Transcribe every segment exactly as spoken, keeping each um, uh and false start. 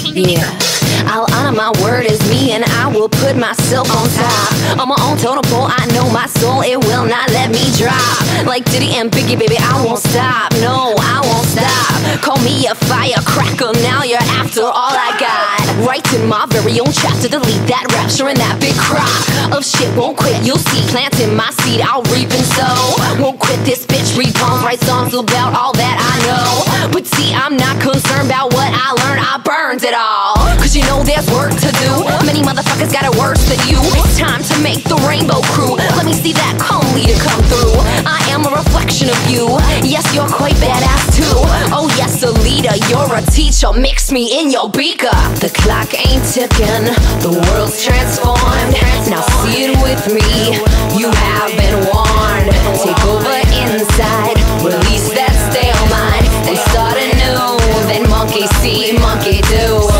Yeah, I'll honor my word as me, and I will put myself on top. On my own totem pole, I know my soul, it will not let me drop. Like Diddy and Biggie, baby, I won't stop. No, I won't stop. Call me a firecracker, now you're after all I got. Writing my very own chapter, delete that rapture and that big crop of shit. Won't quit, you'll see. Planting my seed, I'll reap and sow. Won't quit this bitch, read poems, write songs about all that I know. But see, I'm not concerned about what I learned, I burned it all. Cause you know there's work to do. Many motherfuckers got it worse than you. It's time to make the rainbow crew. Let me see that calm leader come through. I am a reflection of you. Yes, you're quite badass too. Oh yes, a leader, you're a teacher. Mix me in your beaker. The clock ain't ticking, the world's transformed. Now see it with me, you have been warned. Take over inside, release that stale mind, and start anew. Then monkey see, monkey do.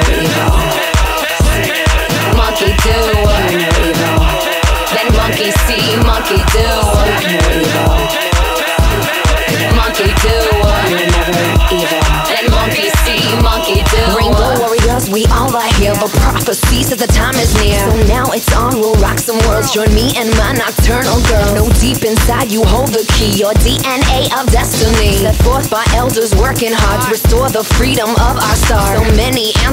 Monkey do. Then monkey see, monkey do. Monkey do. Then monkey see, monkey do. Rainbow warriors, we all are here. The prophecy says the time is near. So now it's on, we'll rock some worlds. Join me and my nocturnal girl. Know deep inside you hold the key, your D N A of destiny. Set forth by elders working hard to restore the freedom of our stars. So many